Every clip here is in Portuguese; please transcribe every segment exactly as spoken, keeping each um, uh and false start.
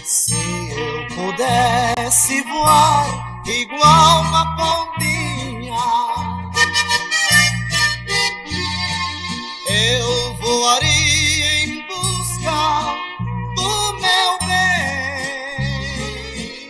Se eu pudesse voar igual uma pombinha, eu voaria em busca do meu bem.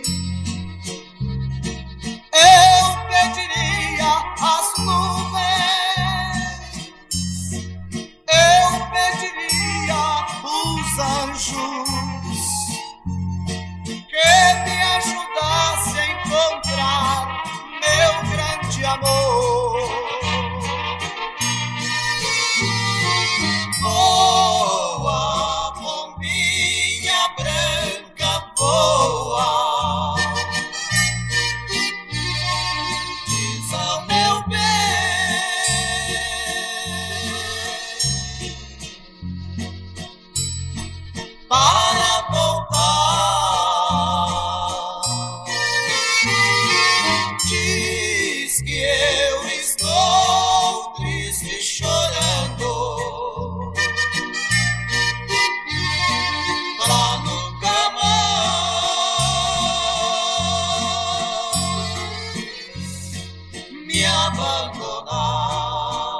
Eu pediria às nuvens, eu pediria os anjos que me ajudasse a encontrar meu grande amor. Voa, pombinha branca, voa, diz ao meu bem, para voltar. Diz que eu estou triste, chorando, pra nunca mais me abandonar.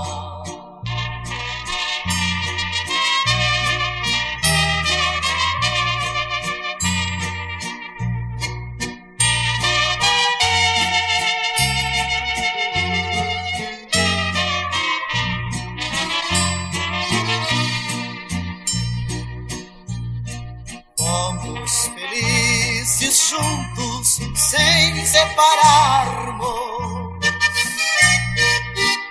Fomos felizes juntos, sem separarmos.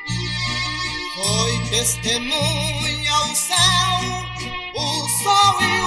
Foi testemunha o céu, o sol e